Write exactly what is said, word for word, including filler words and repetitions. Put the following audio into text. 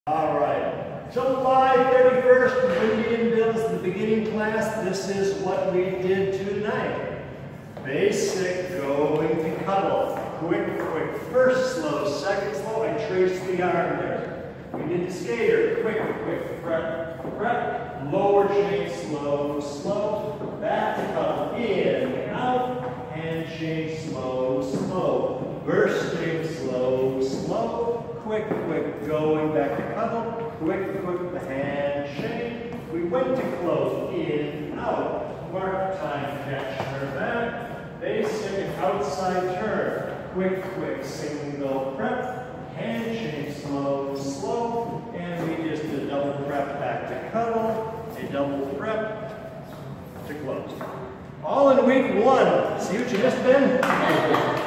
All right, July thirty-first, Wendy and Bill's the beginning class. This is what we did tonight. Basic, going to cuddle. Quick, quick, first slow, second slow, and trace the arm there. We did the skater, quick, quick, prep, prep, lower chain, slow, slow, back to cuddle, in, out, hand chain, slow, slow, bursting, slow, slow, quick, quick, going back to cuddle, quick, quick, the hand chain. We went to close, in, out, mark time, catch, turn back, basic, outside turn, quick, quick, single prep, hand chain, slow, slow, and we just did a double prep back to cuddle, a double prep to close. All in week one. See what you missed, Ben?